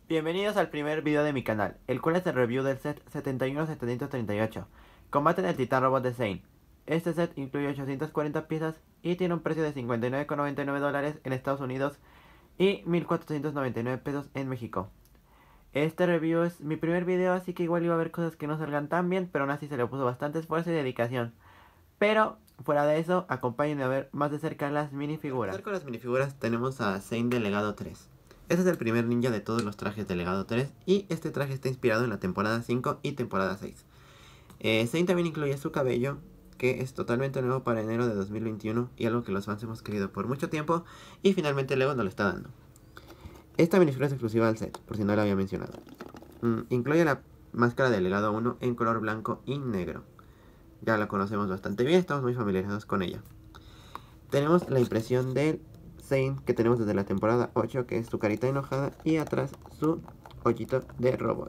Bienvenidos al primer video de mi canal, el cual es el review del set 71738, Combate del Titán Robot de Zane. Este set incluye 840 piezas y tiene un precio de $59,99 en Estados Unidos y 1.499 pesos en México. Este review es mi primer video, así que igual iba a haber cosas que no salgan tan bien, pero aún así se le puso bastante esfuerzo y dedicación. Pero, fuera de eso, acompáñenme a ver más de cerca las minifiguras. Para empezar con las minifiguras tenemos a Zane de Legado 3. Este es el primer ninja de todos los trajes de Legado 3 y este traje está inspirado en la temporada 5 y temporada 6. Zane también incluye su cabello, que es totalmente nuevo para enero de 2021 y algo que los fans hemos querido por mucho tiempo y finalmente Lego nos lo está dando. Esta minifigura es exclusiva al set, por si no lo había mencionado. Incluye la máscara de Legado 1 en color blanco y negro. Ya la conocemos bastante bien, estamos muy familiarizados con ella. Tenemos la impresión del Zane que tenemos desde la temporada 8, que es su carita enojada, y atrás su hoyito de robot.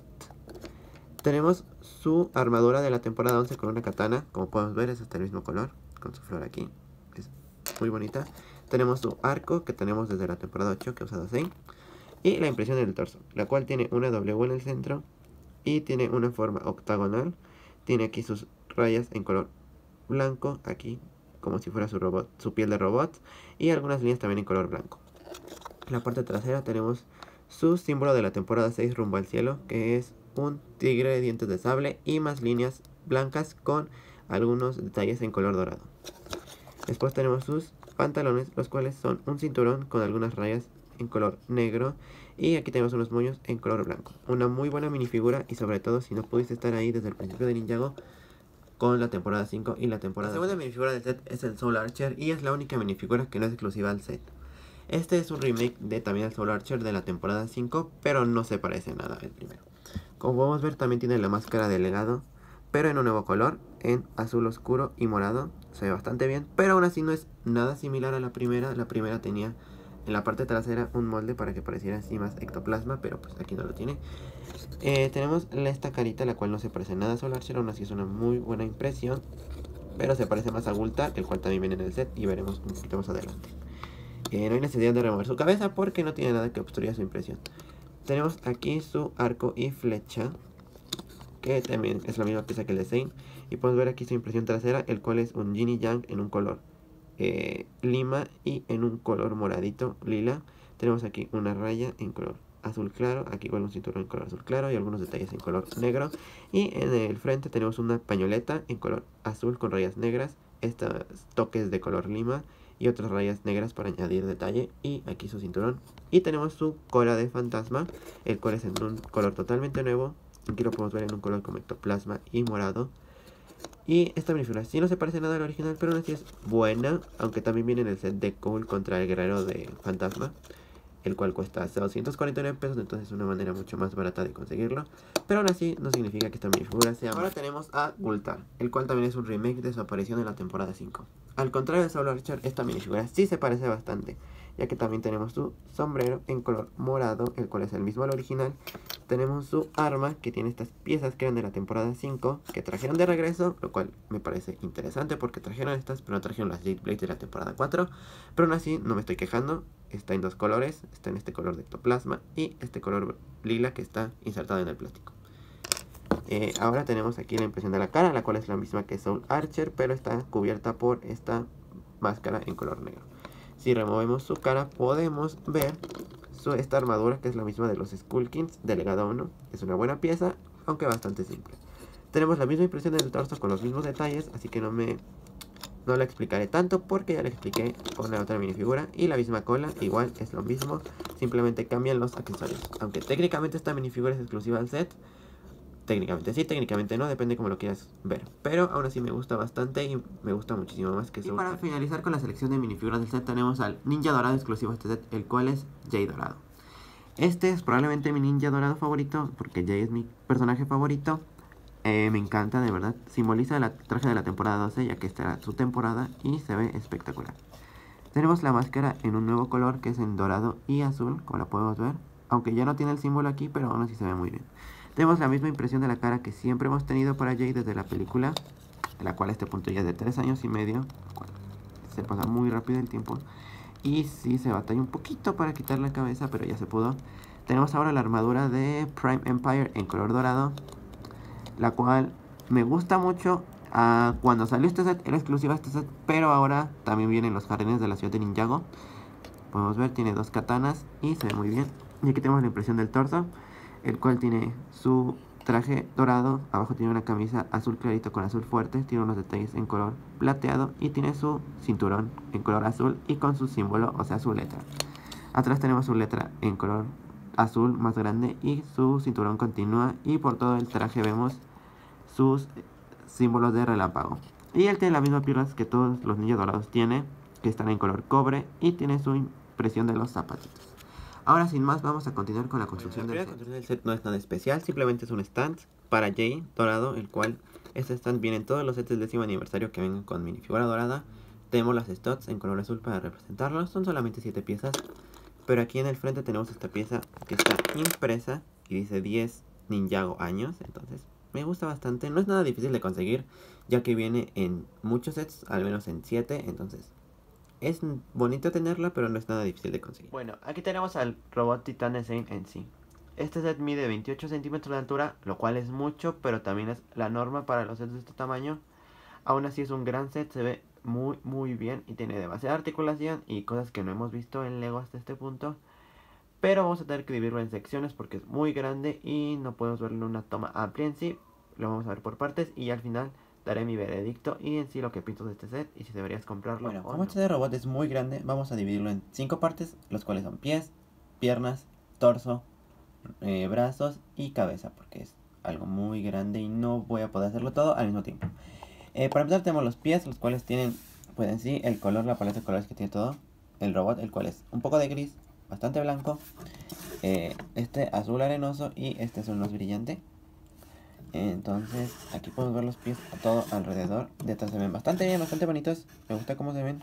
Tenemos su armadura de la temporada 11 con una katana, como podemos ver es hasta el mismo color, con su flor aquí, es muy bonita. Tenemos su arco que tenemos desde la temporada 8 que ha usado Zane, y la impresión del torso, la cual tiene una W en el centro y tiene una forma octagonal. Tiene aquí sus rayas en color blanco, aquí como si fuera su robot, su piel de robot, y algunas líneas también en color blanco. En la parte trasera tenemos su símbolo de la temporada 6 rumbo al cielo, que es un tigre de dientes de sable y más líneas blancas con algunos detalles en color dorado. Después tenemos sus pantalones, los cuales son un cinturón con algunas rayas en color negro, y aquí tenemos unos moños en color blanco. Una muy buena minifigura, y sobre todo si no pudiste estar ahí desde el principio de Ninjago con la temporada 5 y la temporada 6. La segunda minifigura del set es el Soul Archer y es la única minifigura que no es exclusiva al set. Este es un remake de también el Soul Archer de la temporada 5, pero no se parece nada al primero. Como podemos ver, también tiene la máscara de Legado, pero en un nuevo color, en azul oscuro y morado. Se ve bastante bien, pero aún así no es nada similar a la primera. La primera tenía en la parte trasera un molde para que pareciera así más ectoplasma, pero pues aquí no lo tiene. Tenemos esta carita, la cual no se parece nada a Soul Archer, aún así es una muy buena impresión, pero se parece más a Gultar, el cual también viene en el set y veremos un poquito más adelante. No hay necesidad de remover su cabeza porque no tiene nada que obstruya su impresión. Tenemos aquí su arco y flecha, que también es la misma pieza que el de Zane. Y podemos ver aquí su impresión trasera, el cual es un yin y yang en un color lima y en un color moradito lila. Tenemos aquí una raya en color azul claro, aquí igual un cinturón en color azul claro y algunos detalles en color negro. Y en el frente tenemos una pañoleta en color azul con rayas negras, estos toques de color lima y otras rayas negras para añadir detalle, y aquí su cinturón. Y tenemos su cola de fantasma, el cual es en un color totalmente nuevo. Aquí lo podemos ver en un color como ectoplasma y morado. Y esta minifigura sí no se parece nada al original, pero aún así es buena, aunque también viene en el set de Cole contra el guerrero de fantasma, el cual cuesta hasta 249 pesos, entonces es una manera mucho más barata de conseguirlo. Pero aún así no significa que esta minifigura sea... Ahora tenemos a Gultar, el cual también es un remake de su aparición en la temporada 5. Al contrario de Soul Archer, esta minifigura sí se parece bastante, ya que también tenemos su sombrero en color morado, el cual es el mismo al original. Tenemos su arma, que tiene estas piezas que eran de la temporada 5, que trajeron de regreso, lo cual me parece interesante porque trajeron estas, pero no trajeron las Jade Blades de la temporada 4. Pero aún así no me estoy quejando, está en dos colores, está en este color de ectoplasma y este color lila que está insertado en el plástico. Ahora tenemos aquí la impresión de la cara, la cual es la misma que Soul Archer, pero está cubierta por esta máscara en color negro. Si removemos su cara podemos ver esta armadura, que es la misma de los Skullkings de Legado 1. Es una buena pieza, aunque bastante simple. Tenemos la misma impresión del torso con los mismos detalles, así que no la explicaré tanto porque ya la expliqué con la otra minifigura. Y la misma cola, igual es lo mismo, simplemente cambian los accesorios. Aunque técnicamente esta minifigura es exclusiva al set, técnicamente sí, técnicamente no, depende como lo quieras ver. Pero aún así me gusta bastante y me gusta muchísimo más que Soul. Y para finalizar con la selección de minifiguras del set tenemos al ninja dorado exclusivo a este set, el cual es Jay Dorado. Este es probablemente mi ninja dorado favorito, porque Jay es mi personaje favorito. Me encanta, de verdad. Simboliza el traje de la temporada 12, ya que esta era su temporada y se ve espectacular. Tenemos la máscara en un nuevo color, que es en dorado y azul, como la podemos ver. Aunque ya no tiene el símbolo aquí, pero aún así se ve muy bien. Tenemos la misma impresión de la cara que siempre hemos tenido para Jay desde la película, de la cual este punto ya es de 3 años y medio. Se pasa muy rápido el tiempo. Y sí, se batalla un poquito para quitar la cabeza, pero ya se pudo. tenemos ahora la armadura de Prime Empire en color dorado, la cual me gusta mucho. Cuando salió este set era exclusiva este set, pero ahora también vienen los jardines de la ciudad de Ninjago. Podemos ver, tiene dos katanas y se ve muy bien. Y aquí tenemos la impresión del torso, el cual tiene su traje dorado, abajo tiene una camisa azul clarito con azul fuerte, tiene unos detalles en color plateado y tiene su cinturón en color azul y con su símbolo, o sea su letra. Atrás tenemos su letra en color azul más grande y su cinturón continúa, y por todo el traje vemos sus símbolos de relámpago. Y él tiene las mismas piernas que todos los ninjas dorados tienen, que están en color cobre, y tiene su impresión de los zapatitos. Ahora sin más vamos a continuar con la construcción del set. La construcción del set no es nada especial, simplemente es un stand para Jay dorado, el cual este stand viene en todos los sets del 10º aniversario que vengan con minifigura dorada. Tenemos las studs en color azul para representarlos, son solamente 7 piezas, pero aquí en el frente tenemos esta pieza que está impresa y dice 10 Ninjago años, entonces me gusta bastante. No es nada difícil de conseguir, ya que viene en muchos sets, al menos en 7, entonces es bonito tenerla, pero no es nada difícil de conseguir. Bueno, aquí tenemos al robot Titán de Zane en sí. Este set mide 28 centímetros de altura, lo cual es mucho, pero también es la norma para los sets de este tamaño. Aún así es un gran set, se ve muy bien y tiene demasiada articulación y cosas que no hemos visto en Lego hasta este punto. Pero vamos a tener que dividirlo en secciones porque es muy grande y no podemos verlo en una toma amplia en sí. Lo vamos a ver por partes y al final daré mi veredicto y en sí lo que pienso de este set y si deberías comprarlo. Bueno, como este robot es muy grande, vamos a dividirlo en 5 partes, los cuales son pies, piernas, torso, brazos y cabeza, porque es algo muy grande y no voy a poder hacerlo todo al mismo tiempo. Para empezar tenemos los pies, los cuales tienen, pues en sí, el color, la paleta de colores que tiene todo el robot, el cual es un poco de gris, bastante blanco, este azul arenoso y este azul más brillante. Entonces aquí podemos ver los pies a todo alrededor. Detrás se ven bastante bien, bastante bonitos. Me gusta cómo se ven,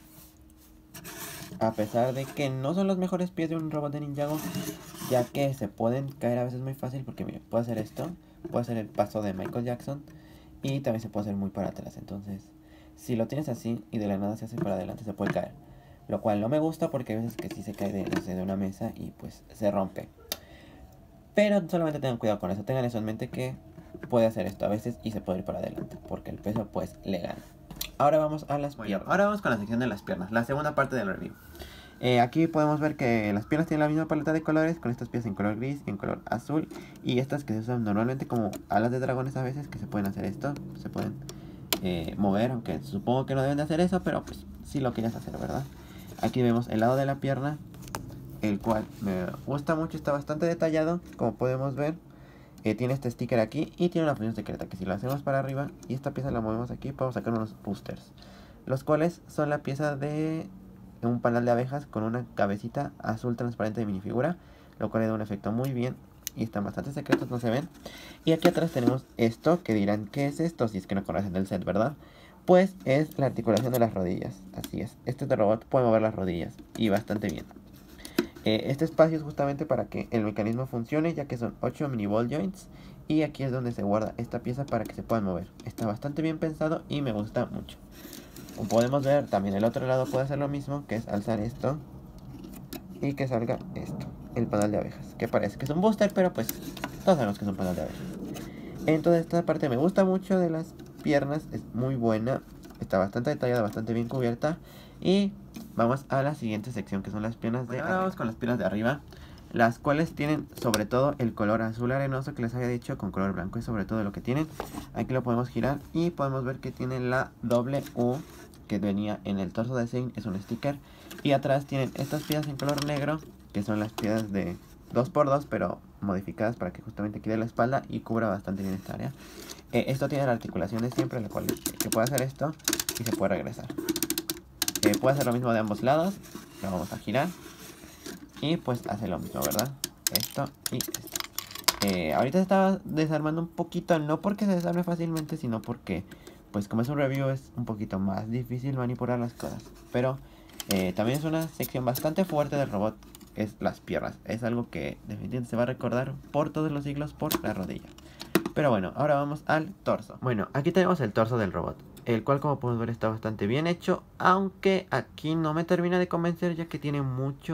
a pesar de que no son los mejores pies de un robot de Ninjago, ya que se pueden caer a veces muy fácil. Porque mire, puedo hacer esto, puedo hacer el paso de Michael Jackson y también se puede hacer muy para atrás. Entonces si lo tienes así y de la nada se hace para adelante, se puede caer, lo cual no me gusta porque hay veces que sí se cae de una mesa y pues se rompe. Pero solamente tengan cuidado con eso, tengan eso en mente, que puede hacer esto a veces y se puede ir para adelante porque el peso pues le gana. Ahora vamos a las piernas. Ahora vamos con la sección de las piernas, la segunda parte del review. Aquí podemos ver que las piernas tienen la misma paleta de colores, con estas piezas en color gris y en color azul, y estas que se usan normalmente como alas de dragones a veces, que se pueden hacer esto, se pueden mover, aunque supongo que no deben de hacer eso, pero pues si lo quieres hacer, ¿verdad? Aquí vemos el lado de la pierna, el cual me gusta mucho, está bastante detallado, como podemos ver. Tiene este sticker aquí y tiene una función secreta que si lo hacemos para arriba y esta pieza la movemos aquí, podemos sacar unos boosters, los cuales son la pieza de un panal de abejas con una cabecita azul transparente de minifigura, lo cual le da un efecto muy bien y están bastante secretos, no se ven. Y aquí atrás tenemos esto, que dirán, ¿qué es esto? Si es que no conocen el set, ¿verdad? Pues es la articulación de las rodillas, así es. Este robot puede mover las rodillas y bastante bien. Este espacio es justamente para que el mecanismo funcione, ya que son 8 mini ball joints. Y aquí es donde se guarda esta pieza para que se puedan mover. Está bastante bien pensado y me gusta mucho. Como podemos ver, también el otro lado puede hacer lo mismo, que es alzar esto y que salga esto, el panal de abejas, que parece que es un booster, pero pues todos sabemos que es un panal de abejas. Entonces esta parte me gusta mucho de las piernas, es muy buena, está bastante detallada, bastante bien cubierta. Y vamos a la siguiente sección, que son las piernas de arriba. Ahora vamos con las piernas de arriba, las cuales tienen sobre todo el color azul arenoso que les había dicho, con color blanco es sobre todo lo que tienen. Aquí lo podemos girar y podemos ver que tiene la doble U que venía en el torso de Zane, es un sticker. Y atrás tienen estas piezas en color negro, que son las piezas de 2x2, pero modificadas para que justamente quede la espalda y cubra bastante bien esta área. Esto tiene la articulación de siempre, la cual que puede hacer esto y se puede regresar. Puede hacer lo mismo de ambos lados, lo vamos a girar y pues hace lo mismo, ¿verdad? Esto y esto. Ahorita se está desarmando un poquito, no porque se desarme fácilmente, sino porque pues como es un review es un poquito más difícil manipular las cosas. Pero también es una sección bastante fuerte del robot, es las piernas. Es algo que definitivamente se va a recordar por todos los siglos por la rodilla. Pero bueno, ahora vamos al torso. Bueno, aquí tenemos el torso del robot, el cual como podemos ver está bastante bien hecho, aunque aquí no me termina de convencer, ya que tiene muchos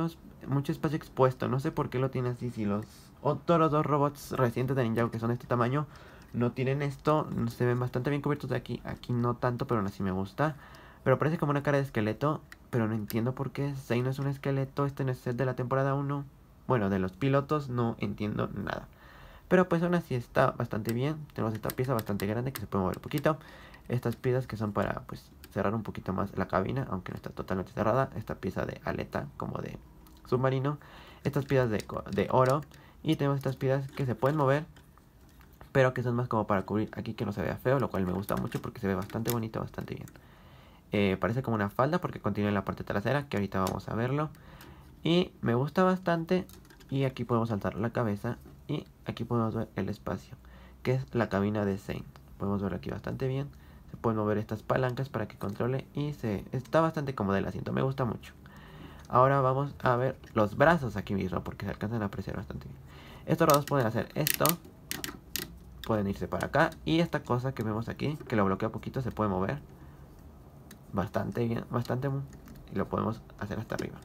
mucho espacio expuesto. No sé por qué lo tiene así. Si los otros dos robots recientes de Ninjago que son de este tamaño no tienen esto, se ven bastante bien cubiertos de aquí. Aquí no tanto, pero aún así me gusta. Pero parece como una cara de esqueleto, pero no entiendo por qué. Zane no es un esqueleto, este no es set de la temporada 1. Bueno, de los pilotos no entiendo nada. Pero pues aún así está bastante bien. Tenemos esta pieza bastante grande que se puede mover un poquito. Estas piezas que son para pues cerrar un poquito más la cabina, aunque no está totalmente cerrada. Esta pieza de aleta como de submarino. Estas piezas de oro. Y tenemos estas piezas que se pueden mover, pero que son más como para cubrir aquí que no se vea feo, lo cual me gusta mucho porque se ve bastante bonito, bastante bien. Parece como una falda porque contiene la parte trasera, que ahorita vamos a verlo. Y me gusta bastante. Y aquí podemos saltar la cabeza. Y aquí podemos ver el espacio, que es la cabina de Zane. Podemos ver aquí bastante bien. Se pueden mover estas palancas para que controle. Y está bastante cómodo el asiento, me gusta mucho. Ahora vamos a ver los brazos aquí mismo, porque se alcanzan a apreciar bastante bien. Estos robots pueden hacer esto. Pueden irse para acá. Y esta cosa que vemos aquí, que lo bloquea un poquito, se puede mover bastante bien, bastante. Y lo podemos hacer hasta arriba.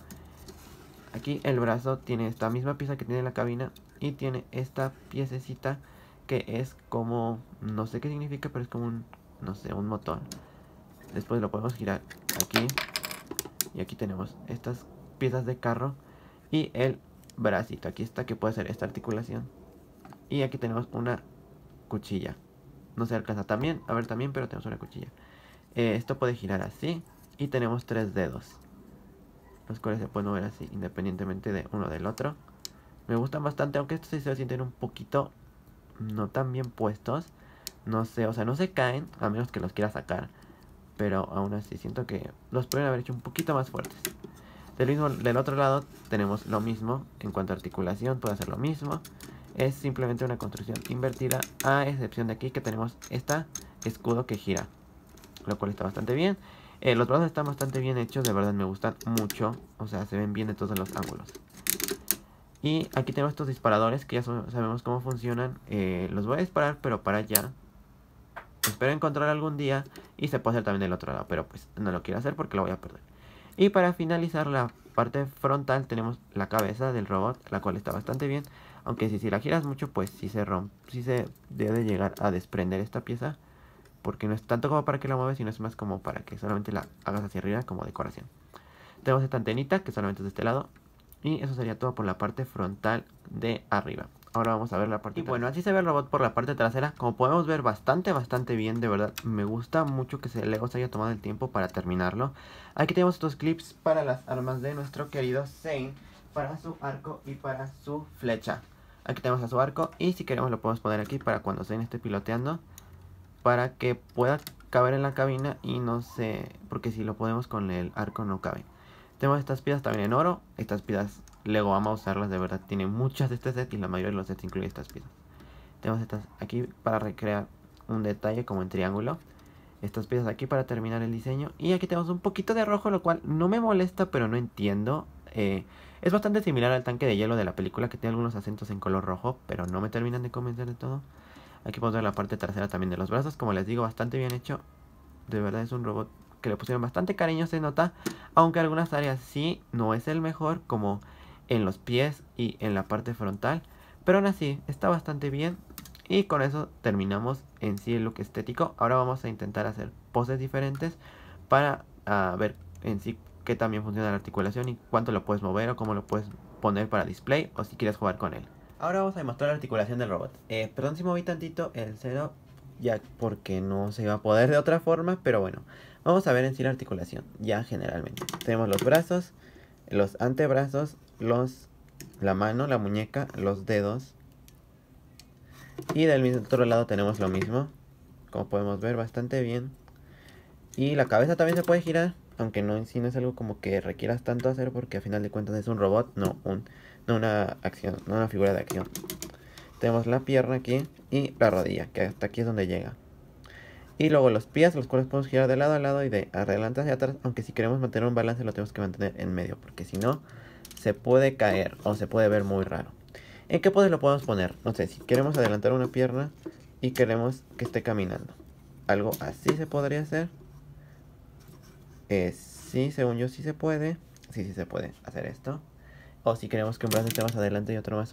Aquí el brazo tiene esta misma pieza que tiene la cabina. Y tiene esta piececita que es como, no sé qué significa, pero es como un, no sé, un motor. Después lo podemos girar aquí. Y aquí tenemos estas piezas de carro. Y el bracito, aquí está, que puede ser esta articulación. Y aquí tenemos una cuchilla. No se alcanza también, a ver también, pero tenemos una cuchilla. Esto puede girar así. Y tenemos 3 dedos, los cuales se pueden mover así, independientemente de uno del otro. Me gustan bastante, aunque estos sí se sienten un poquito no tan bien puestos. No sé, o sea, no se caen, a menos que los quiera sacar. Pero aún así siento que los pueden haber hecho un poquito más fuertes. Del otro lado tenemos lo mismo. En cuanto a articulación puede hacer lo mismo. Es simplemente una construcción invertida, a excepción de aquí que tenemos este escudo que gira, lo cual está bastante bien. Los brazos están bastante bien hechos, de verdad me gustan mucho. O sea, se ven bien de todos los ángulos. Y aquí tenemos estos disparadores que ya sabemos cómo funcionan. Los voy a disparar, pero para allá. Espero encontrar algún día. Y se puede hacer también del otro lado, pero pues no lo quiero hacer porque lo voy a perder. Y para finalizar la parte frontal tenemos la cabeza del robot, la cual está bastante bien. Aunque si la giras mucho, pues sí se rompe, sí se debe llegar a desprender esta pieza. Porque no es tanto como para que la mueves, sino es más como para que solamente la hagas hacia arriba como decoración. Tenemos esta antenita que solamente es de este lado. Y eso sería todo por la parte frontal de arriba. Ahora vamos a ver la parte trasera. Y bueno, así se ve el robot por la parte trasera. Como podemos ver, bastante bien. De verdad, me gusta mucho que Lego se haya tomado el tiempo para terminarlo. Aquí tenemos estos clips para las armas de nuestro querido Zane. Para su arco y para su flecha. Aquí tenemos a su arco. Y si queremos lo podemos poner aquí para cuando Zane esté piloteando. Para que pueda caber en la cabina y no se... porque si lo ponemos con el arco no cabe. Tenemos estas piezas también en oro. Estas piezas Lego ama usarlas, de verdad. Tiene muchas de este set y la mayoría de los sets incluye estas piezas. Tenemos estas aquí para recrear un detalle como en triángulo. Estas piezas aquí para terminar el diseño. Y aquí tenemos un poquito de rojo, lo cual no me molesta, pero no entiendo. Es bastante similar al tanque de hielo de la película, que tiene algunos acentos en color rojo, pero no me terminan de convencer de todo. Aquí podemos ver la parte trasera también de los brazos. Como les digo, bastante bien hecho. De verdad es un robot que le pusieron bastante cariño, se nota. Aunque en algunas áreas sí no es el mejor, como en los pies y en la parte frontal. Pero aún así está bastante bien. Y con eso terminamos en sí el look estético. Ahora vamos a intentar hacer poses diferentes para ver en sí qué también funciona la articulación y cuánto lo puedes mover o cómo lo puedes poner para display o si quieres jugar con él. Ahora vamos a demostrar la articulación del robot. Perdón si moví tantito el cero, ya porque no se iba a poder de otra forma, pero bueno. Vamos a ver en sí la articulación, ya generalmente. Tenemos los brazos, los antebrazos, la mano, la muñeca, los dedos. Y del mismo otro lado tenemos lo mismo. Como podemos ver, bastante bien. Y la cabeza también se puede girar, aunque no en sí no es algo como que requieras tanto hacer, porque a final de cuentas es un robot, no una acción, no una figura de acción. Tenemos la pierna aquí y la rodilla, que hasta aquí es donde llega. Y luego los pies, los cuales podemos girar de lado a lado y de adelante hacia atrás. Aunque si queremos mantener un balance lo tenemos que mantener en medio, porque si no se puede caer o se puede ver muy raro. ¿En qué poses lo podemos poner? No sé, si queremos adelantar una pierna y queremos que esté caminando. Algo así se podría hacer. Sí, según yo sí se puede. Sí se puede hacer esto. o si queremos que un brazo esté más adelante y otro más,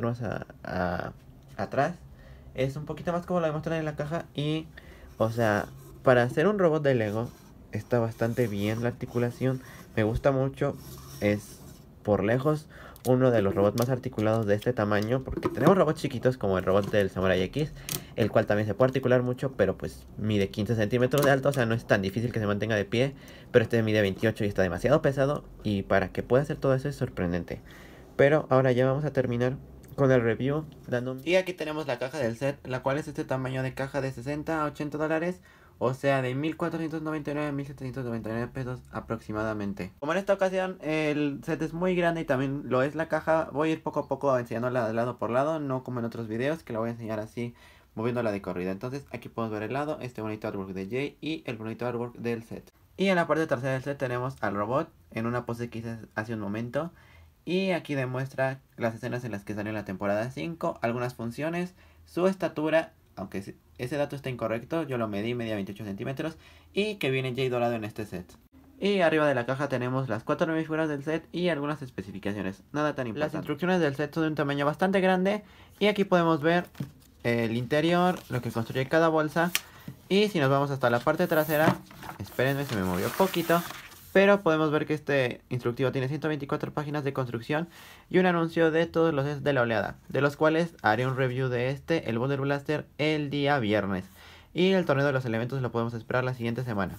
atrás. Es un poquito más como lo demuestran en la caja y, o sea, para hacer un robot de Lego está bastante bien la articulación. Me gusta mucho, es por lejos uno de los robots más articulados de este tamaño, porque tenemos robots chiquitos como el robot del Samurai X, el cual también se puede articular mucho, pero pues mide 15 centímetros de alto, o sea, no es tan difícil que se mantenga de pie, pero este mide 28 y está demasiado pesado, y para que pueda hacer todo eso es sorprendente. Pero ahora ya vamos a terminar con el review y aquí tenemos la caja del set, la cual es este tamaño de caja de 60 a 80 dólares, o sea de 1499 a 1799 pesos aproximadamente. Como en esta ocasión el set es muy grande y también lo es la caja, voy a ir poco a poco enseñándola de lado por lado, no como en otros videos que la voy a enseñar así moviéndola de corrida. Entonces aquí podemos ver el lado, este bonito artwork de Jay y el bonito artwork del set. Y en la parte trasera del set tenemos al robot en una pose que hice hace un momento. Y aquí demuestra las escenas en las que salió en la temporada 5, algunas funciones, su estatura, aunque ese dato está incorrecto, yo lo medí, medía 28 centímetros, y que viene Jay dorado en este set. Y arriba de la caja tenemos las 4 minifiguras del set y algunas especificaciones, nada tan importante. Las instrucciones del set son de un tamaño bastante grande, y aquí podemos ver el interior, lo que construye cada bolsa, y si nos vamos hasta la parte trasera, espérenme, se me movió poquito, pero podemos ver que este instructivo tiene 124 páginas de construcción y un anuncio de todos los sets de la oleada, de los cuales haré un review de este, el Boulder Blaster, el día viernes. Y el torneo de los elementos lo podemos esperar la siguiente semana.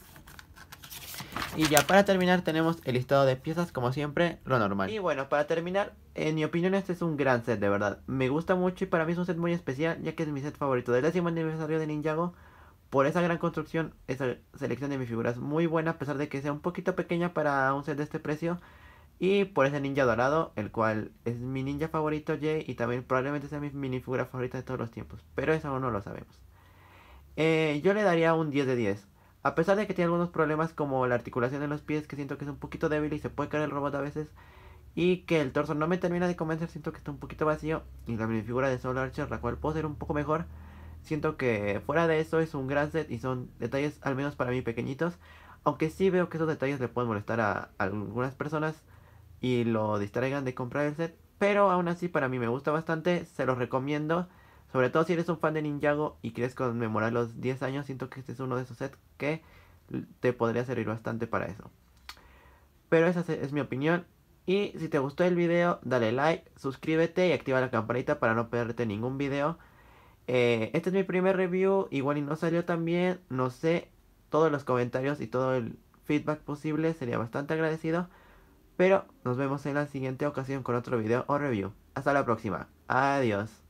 Y ya para terminar tenemos el listado de piezas, como siempre, lo normal. Y bueno, para terminar, en mi opinión este es un gran set, de verdad. Me gusta mucho y para mí es un set muy especial, ya que es mi set favorito del 10º aniversario de Ninjago. Por esa gran construcción, esa selección de mi figura es muy buena, a pesar de que sea un poquito pequeña para un set de este precio. Y por ese ninja dorado, el cual es mi ninja favorito, Jay, y también probablemente sea mi minifigura favorita de todos los tiempos. Pero eso aún no lo sabemos. Yo le daría un 10 de 10. A pesar de que tiene algunos problemas como la articulación de los pies, que siento que es un poquito débil y se puede caer el robot a veces. Y que el torso no me termina de convencer, siento que está un poquito vacío. Y la minifigura de Soul Archer, la cual puedo ser un poco mejor. Siento que fuera de eso es un gran set y son detalles al menos para mí pequeñitos. Aunque sí veo que esos detalles le pueden molestar a algunas personas y lo distraigan de comprar el set. Pero aún así para mí me gusta bastante, se los recomiendo. Sobre todo si eres un fan de Ninjago y quieres conmemorar los 10 años, siento que este es uno de esos sets que te podría servir bastante para eso. Pero esa es mi opinión. Y si te gustó el video, dale like, suscríbete y activa la campanita para no perderte ningún video. Este es mi primer review, igual y no salió tan bien, no sé, todos los comentarios y todo el feedback posible sería bastante agradecido. Pero nos vemos en la siguiente ocasión con otro video o review. Hasta la próxima, adiós.